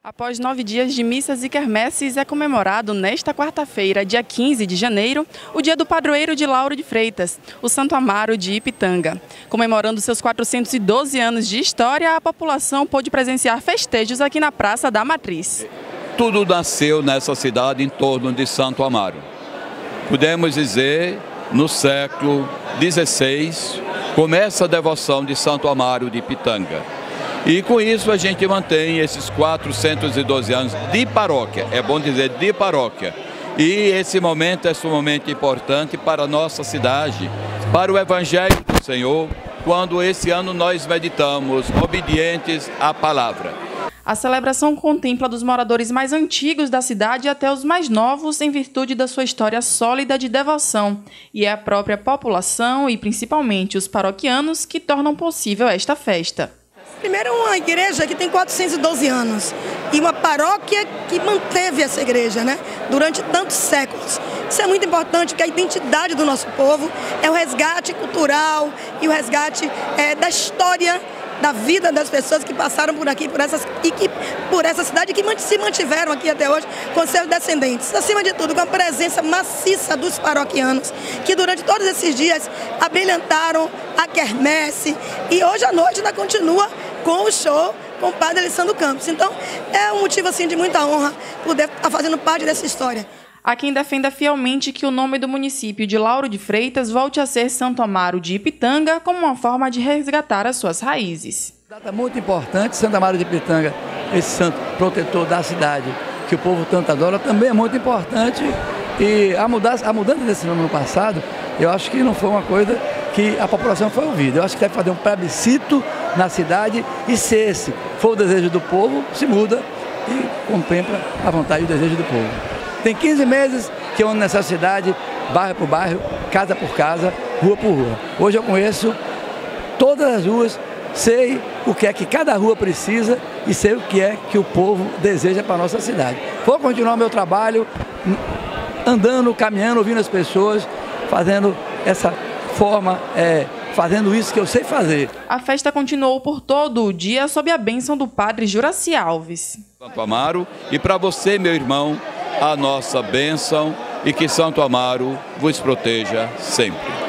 Após 9 dias de missas e quermesses, é comemorado nesta quarta-feira, dia 15 de janeiro, o dia do padroeiro de Lauro de Freitas, o Santo Amaro de Ipitanga. Comemorando seus 412 anos de história, a população pôde presenciar festejos aqui na Praça da Matriz. Tudo nasceu nessa cidade em torno de Santo Amaro. Podemos dizer, no século XVI, começa a devoção de Santo Amaro de Ipitanga. E com isso a gente mantém esses 412 anos de paróquia, é bom dizer de paróquia. E esse momento é sumamente importante para a nossa cidade, para o Evangelho do Senhor, quando esse ano nós meditamos obedientes à palavra. A celebração contempla dos moradores mais antigos da cidade até os mais novos em virtude da sua história sólida de devoção. E é a própria população e principalmente os paroquianos que tornam possível esta festa. Primeiro, é uma igreja que tem 412 anos e uma paróquia que manteve essa igreja, durante tantos séculos. Isso é muito importante, porque a identidade do nosso povo é o resgate cultural e o resgate da história, da vida das pessoas que passaram por aqui, por essa cidade, que se mantiveram aqui até hoje com seus descendentes. Acima de tudo, com a presença maciça dos paroquianos, que durante todos esses dias abrilhantaram a quermesse e hoje à noite ainda continua com o show com o padre Alessandro Campos. Então, é um motivo de muita honra poder estar fazendo parte dessa história. Há quem defenda fielmente que o nome do município de Lauro de Freitas volte a ser Santo Amaro de Ipitanga como uma forma de resgatar as suas raízes. Data muito importante, Santo Amaro de Ipitanga, esse santo protetor da cidade, que o povo tanto adora, também é muito importante. E a mudança desse nome no passado, eu acho que não foi uma coisa que a população foi ouvida. Eu acho que deve fazer um plebiscito na cidade e, se esse for o desejo do povo, se muda e contempla a vontade e o desejo do povo. Tem 15 meses que eu ando nessa cidade, bairro por bairro, casa por casa, rua por rua. Hoje eu conheço todas as ruas, sei o que é que cada rua precisa e sei o que é que o povo deseja para a nossa cidade. Vou continuar o meu trabalho, andando, caminhando, ouvindo as pessoas, fazendo essa forma, fazendo isso que eu sei fazer. A festa continuou por todo o dia sob a bênção do padre Juraci Alves. Santo Amaro, e para você, meu irmão, a nossa bênção e que Santo Amaro vos proteja sempre.